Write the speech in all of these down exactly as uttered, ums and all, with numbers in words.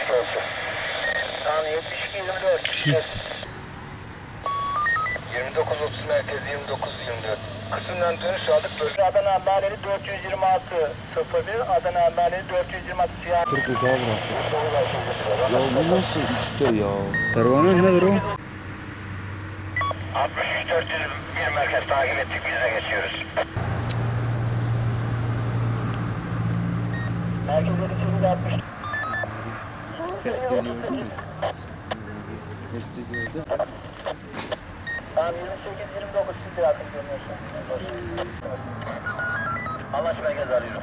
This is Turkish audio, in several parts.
olsun. Tamam yetmiş iki yirmi dört. yirmi dokuz otuz merkez yirmi dokuz yirmi dört. Kısımdan dönüş aldık. Adana Ambareli dört yüz yirmi altı sıfır bir. Adana Ambareli dört yüz yirmi altı siyah. Türk uzağa bıraktı. Ya bu nasıl işte ya? Pervane nedir o? altmış üç dört yüz bir merkez takip ettik. Biz de geçiyoruz. Merkezleri sekiz altmış. Test geliyordu mu? Test geliyordu. Tamam yirmi sekiz yirmi dokuz siz de yakın görünüyorsun. Anlaş merkez arıyorum.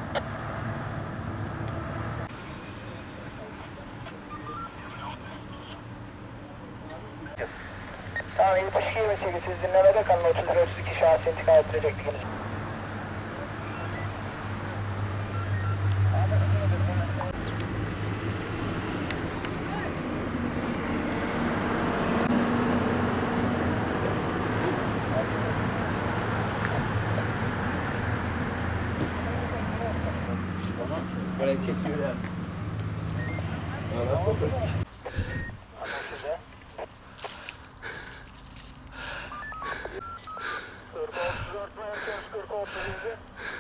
Tamam yetmiş iki yirmi sekiz siz dinlemede kalın. otuz bir otuz iki şahsı intikal ettirecektiniz. Böyle çekiyor ya. Anlaşıldı. kırk otuz dört merkez kırk otuz yedi.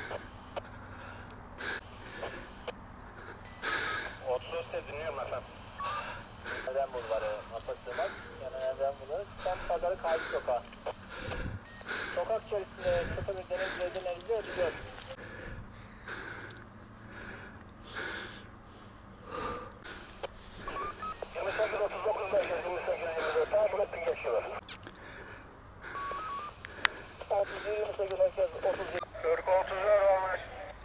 otuz dört dinliyorum efendim. Neden bulvarı Atatürk'ün yani neden bulvarı tam pazarı Kayıp Sokağı. Sokak içerisinde sıfır bir deniz verdiğine gidiyor gidiyor. yirmi sekiz otuz dokuz merkez yirmi sekiz yirmi dört takip ettik geçiyor. otuz yirmi sekiz merkez otuz yedi. kırk otuz dört olmuş.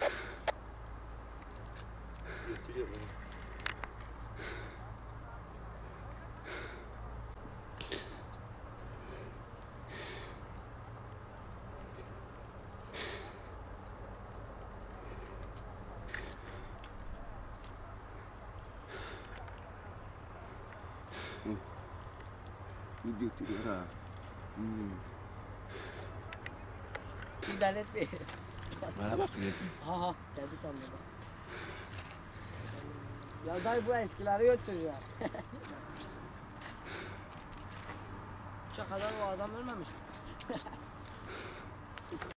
Götürüyor beni. Bu götürüyor ha. Hmm. Dalet Bey. Bana bak ya. Ha ha geldi tam burada. Ya dayı bu eskileri götürüyor. Uçak kadar o adam ölmemiş mi?